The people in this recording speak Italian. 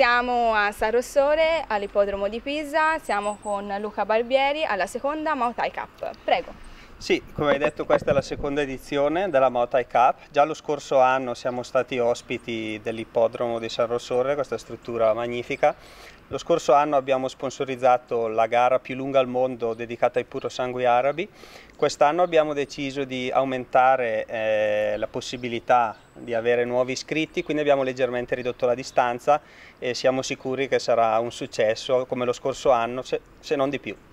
Siamo a San Rossore, all'ippodromo di Pisa, siamo con Luca Barbieri alla seconda Muay Thai Cup. Prego. Sì, come hai detto questa è la seconda edizione della Muay Thai Cup. Già lo scorso anno siamo stati ospiti dell'ippodromo di San Rossore, questa struttura magnifica. Lo scorso anno abbiamo sponsorizzato la gara più lunga al mondo dedicata ai purosangui arabi. Quest'anno abbiamo deciso di aumentare la possibilità di avere nuovi iscritti, quindi abbiamo leggermente ridotto la distanza e siamo sicuri che sarà un successo come lo scorso anno, se non di più.